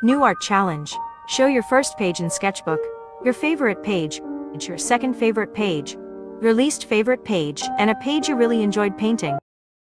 New art challenge. Show your first page in sketchbook, your favorite page, your second favorite page, your least favorite page, and a page you really enjoyed painting.